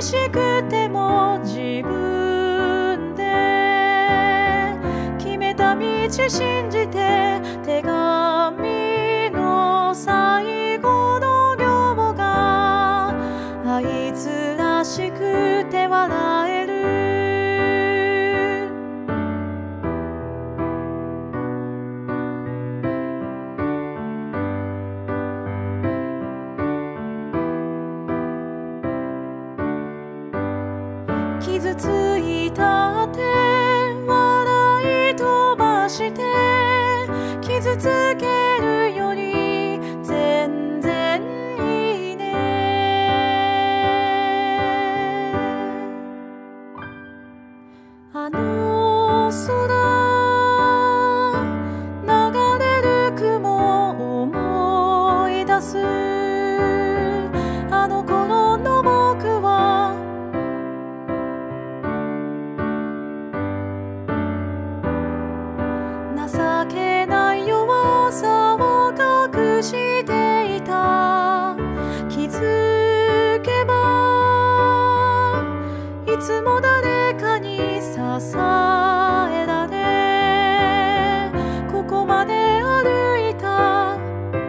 しくても自分で決めた道信じて、手紙の最後の行があいつらしくて笑える。傷ついたって笑い飛ばして、傷つけるより全然いいね。あの空流れる雲思い出す。あの頃の僕は情けない弱さを隠していた。気づけばいつも誰かに支えられここまで歩いた。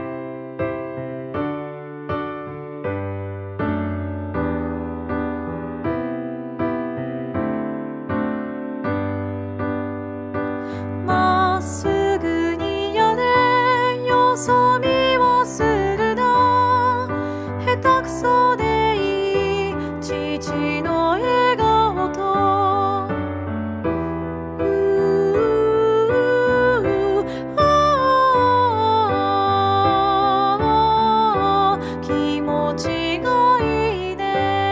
まっすぐにやれよそ見をするな。下手くそでいい父の笑顔と気持ちがいいね。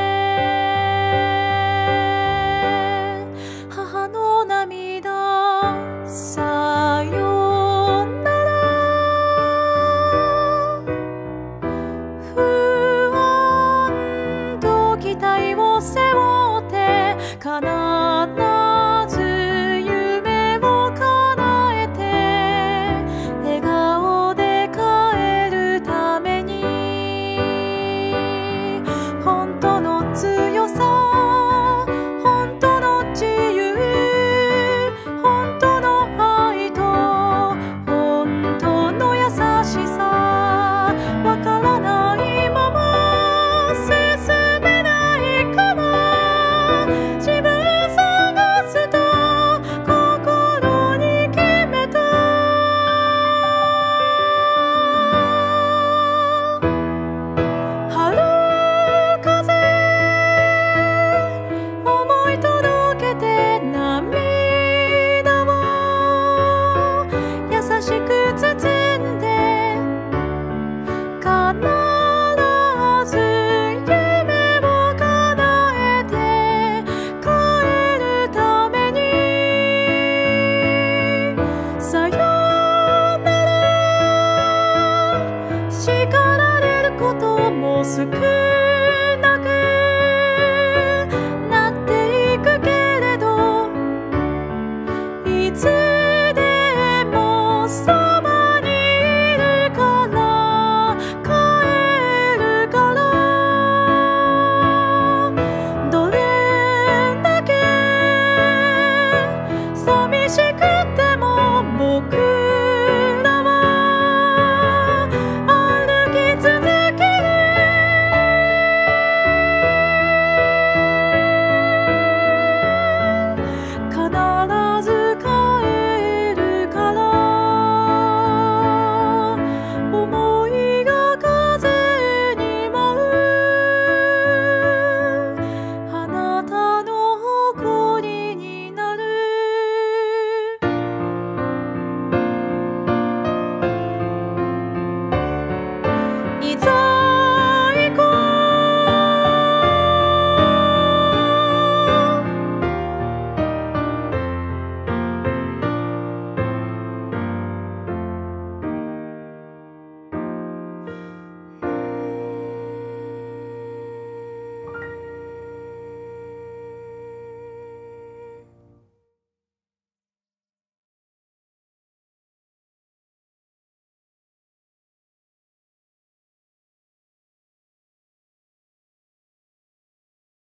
母の涙さよなら。不安と期待を背負って必ず夢を叶えて、笑顔で帰るために本当の強さ、本当の自由、本当の愛と本当の優しさ、わからないまま進めないかな。自分探すと心に決めた。春風思い届けて涙を優しく包んで、必ず夢を叶えて帰るために。さよなら。叱られることも少なくなっていくけれど、いつでもそばにいるから帰るから。どれだけ寂しくても僕らは歩き続ける。必ず帰るから。思いが風に舞う。あなたの誇りになる。いざ